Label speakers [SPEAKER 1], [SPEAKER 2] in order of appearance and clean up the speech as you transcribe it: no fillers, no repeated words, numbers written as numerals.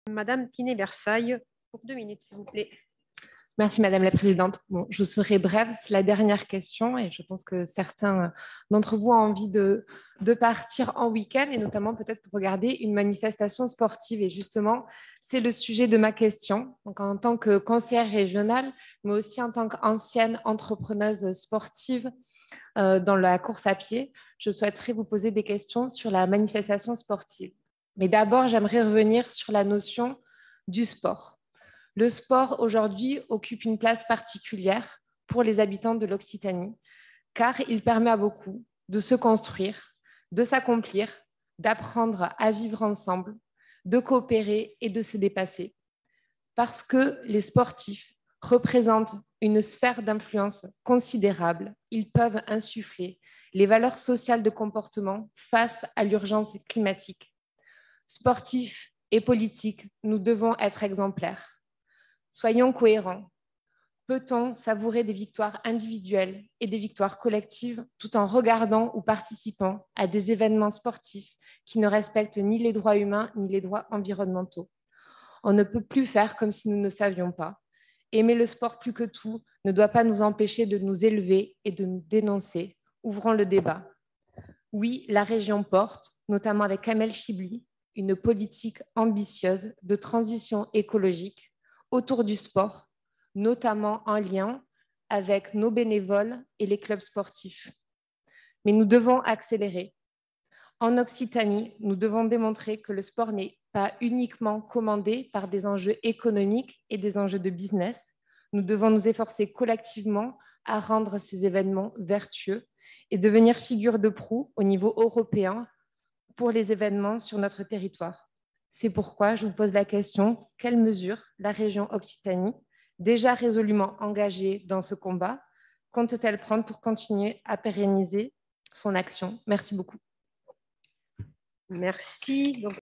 [SPEAKER 1] Madame Tiné-Versailles, pour 2 minutes, s'il vous plaît.
[SPEAKER 2] Merci Madame la Présidente. Bon, je serai brève, c'est la dernière question et je pense que certains d'entre vous ont envie de partir en week-end et notamment peut-être pour regarder une manifestation sportive. Et justement, c'est le sujet de ma question. Donc, en tant que conseillère régionale, mais aussi en tant qu'ancienne entrepreneuse sportive dans la course à pied, je souhaiterais vous poser des questions sur la manifestation sportive. Mais d'abord, j'aimerais revenir sur la notion du sport. Le sport aujourd'hui occupe une place particulière pour les habitants de l'Occitanie, car il permet à beaucoup de se construire, de s'accomplir, d'apprendre à vivre ensemble, de coopérer et de se dépasser. Parce que les sportifs représentent une sphère d'influence considérable, ils peuvent insuffler les valeurs sociales de comportement face à l'urgence climatique. Sportifs et politiques, nous devons être exemplaires. Soyons cohérents. Peut-on savourer des victoires individuelles et des victoires collectives tout en regardant ou participant à des événements sportifs qui ne respectent ni les droits humains ni les droits environnementaux? On ne peut plus faire comme si nous ne savions pas. Aimer le sport plus que tout ne doit pas nous empêcher de nous élever et de nous dénoncer. Ouvrons le débat. Oui, la région porte, notamment avec Kamel Chibli, une politique ambitieuse de transition écologique autour du sport, notamment en lien avec nos bénévoles et les clubs sportifs. Mais nous devons accélérer. En Occitanie, nous devons démontrer que le sport n'est pas uniquement commandé par des enjeux économiques et des enjeux de business. Nous devons nous efforcer collectivement à rendre ces événements vertueux et devenir figure de proue au niveau européen pour les événements sur notre territoire. C'est pourquoi je vous pose la question, quelles mesures la région Occitanie, déjà résolument engagée dans ce combat, compte-t-elle prendre pour continuer à pérenniser son action? Merci beaucoup.
[SPEAKER 1] Merci. Donc,